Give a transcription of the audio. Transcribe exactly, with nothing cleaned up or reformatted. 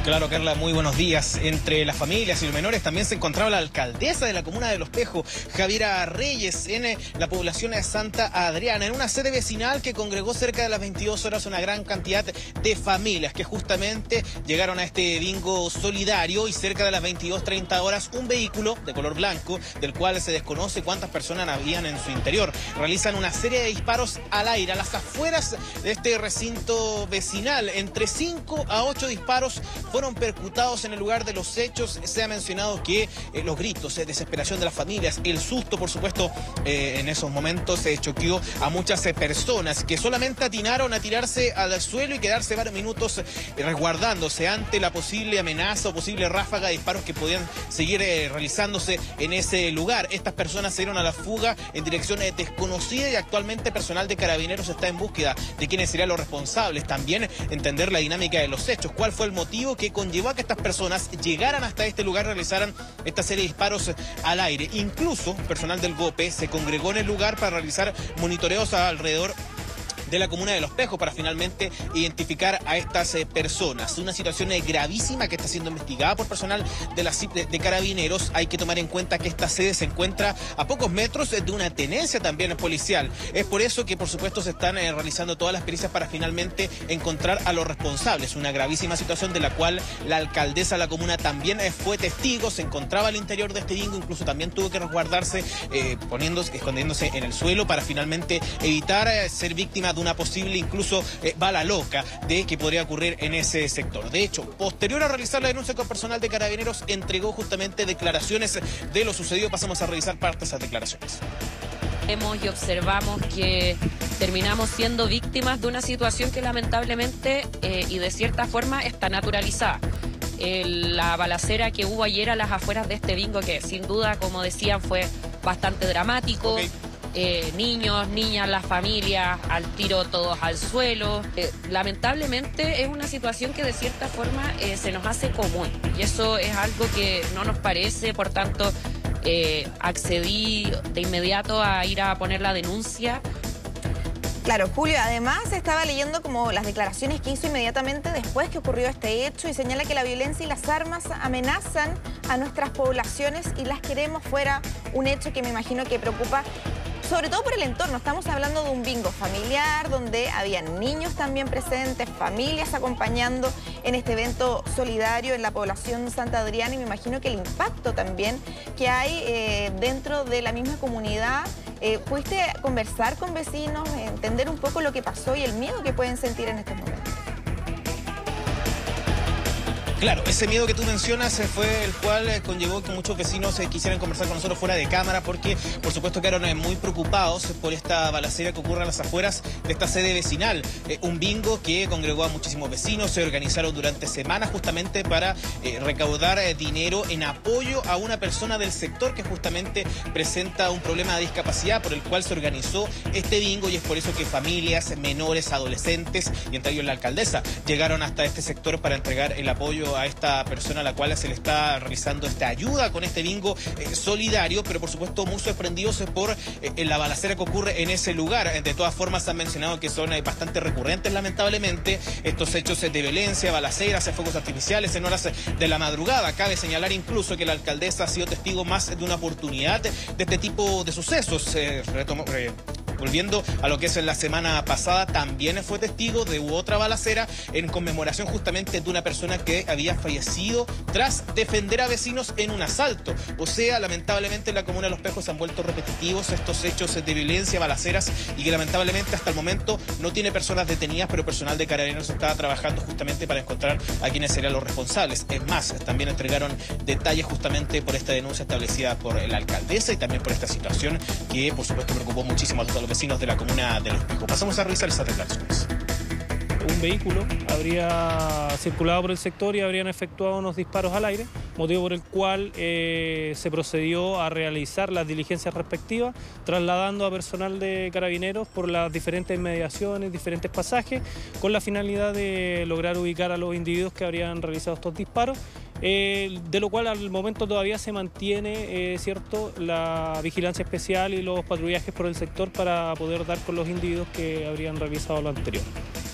Claro, Carla, muy buenos días. Entre las familias y los menores también se encontraba la alcaldesa de la comuna de Los Pejos, Javiera Reyes, en eh, la población de Santa Adriana, en una sede vecinal que congregó cerca de las veintidós horas una gran cantidad de familias que justamente llegaron a este bingo solidario, y cerca de las veintidós treinta horas un vehículo de color blanco, del cual se desconoce cuántas personas habían en su interior, realizan una serie de disparos al aire a las afueras de este recinto vecinal. Entre cinco a ocho disparos fueron percutados en el lugar de los hechos. Se ha mencionado que eh, los gritos, eh, desesperación de las familias, el susto, por supuesto, eh, en esos momentos se eh, choqueó a muchas eh, personas que solamente atinaron a tirarse al suelo y quedarse varios minutos eh, resguardándose ante la posible amenaza o posible ráfaga de disparos que podían seguir eh, realizándose en ese lugar. Estas personas se dieron a la fuga en dirección eh, desconocida, y actualmente personal de Carabineros está en búsqueda de quiénes serían los responsables. También entender la dinámica de los hechos, cuál fue el motivo que conllevó a que estas personas llegaran hasta este lugar, realizaran esta serie de disparos al aire. Incluso personal del GOPE se congregó en el lugar para realizar monitoreos alrededor de la comuna de Los Pejos para finalmente identificar a estas eh, personas. Una situación eh, gravísima que está siendo investigada por personal de la C I P de, de Carabineros. Hay que tomar en cuenta que esta sede se encuentra a pocos metros de una tenencia también policial. Es por eso que, por supuesto, se están eh, realizando todas las pericias para finalmente encontrar a los responsables. Una gravísima situación de la cual la alcaldesa de la comuna también eh, fue testigo. Se encontraba al interior de este bingo, incluso también tuvo que resguardarse eh, poniéndose, escondiéndose en el suelo para finalmente evitar eh, ser víctima de una posible incluso eh, bala loca de que podría ocurrir en ese sector. De hecho, posterior a realizar la denuncia con personal de Carabineros, entregó justamente declaraciones de lo sucedido. Pasamos a revisar parte de esas declaraciones. Vemos y observamos que terminamos siendo víctimas de una situación que lamentablemente eh, y de cierta forma está naturalizada. El, la balacera que hubo ayer a las afueras de este bingo, que sin duda, como decían, fue bastante dramático. Okay. Eh, niños, niñas, las familias, al tiro todos al suelo. Eh, lamentablemente es una situación que de cierta forma eh, se nos hace común, y eso es algo que no nos parece. Por tanto, eh, accedí de inmediato a ir a poner la denuncia. Claro, Julio, además estaba leyendo como las declaraciones que hizo inmediatamente después que ocurrió este hecho, y señala que la violencia y las armas amenazan a nuestras poblaciones y las queremos fuera. Un hecho que me imagino que preocupa sobre todo por el entorno. Estamos hablando de un bingo familiar donde habían niños también presentes, familias acompañando en este evento solidario en la población Santa Adriana, y me imagino que el impacto también que hay eh, dentro de la misma comunidad. Eh, ¿Pudiste conversar con vecinos, entender un poco lo que pasó y el miedo que pueden sentir en estos momentos? Claro, ese miedo que tú mencionas fue el cual conllevó que muchos vecinos quisieran conversar con nosotros fuera de cámara, porque por supuesto quedaron muy preocupados por esta balacera que ocurre a las afueras de esta sede vecinal. Eh, un bingo que congregó a muchísimos vecinos. Se organizaron durante semanas justamente para eh, recaudar eh, dinero en apoyo a una persona del sector que justamente presenta un problema de discapacidad, por el cual se organizó este bingo, y es por eso que familias, menores, adolescentes, y entre ellos la alcaldesa, llegaron hasta este sector para entregar el apoyo a esta persona a la cual se le está realizando esta ayuda con este bingo eh, solidario, pero por supuesto muy sorprendidos por eh, la balacera que ocurre en ese lugar. De todas formas, han mencionado que son eh, bastante recurrentes, lamentablemente, estos hechos eh, de violencia, balaceras, eh, fuegos artificiales en horas eh, de la madrugada. Cabe señalar incluso que la alcaldesa ha sido testigo más de una oportunidad de este tipo de sucesos. Eh, retomo, eh, Volviendo a lo que es en la semana pasada, también fue testigo de otra balacera en conmemoración justamente de una persona que había fallecido tras defender a vecinos en un asalto. O sea, lamentablemente en la comuna de Los Pejos se han vuelto repetitivos estos hechos de violencia, balaceras, y que lamentablemente hasta el momento no tiene personas detenidas, pero personal de Carabineros estaba trabajando justamente para encontrar a quienes serían los responsables. Es más, también entregaron detalles justamente por esta denuncia establecida por la alcaldesa, y también por esta situación que por supuesto preocupó muchísimo a todos los vecinos de la comuna de Los Pejos. Pasamos a revisar esas declaraciones. Un vehículo habría circulado por el sector y habrían efectuado unos disparos al aire, motivo por el cual eh, se procedió a realizar las diligencias respectivas, trasladando a personal de Carabineros por las diferentes inmediaciones, diferentes pasajes, con la finalidad de lograr ubicar a los individuos que habrían realizado estos disparos, eh, de lo cual al momento todavía se mantiene eh, cierto, la vigilancia especial y los patrullajes por el sector para poder dar con los individuos que habrían realizado lo anterior.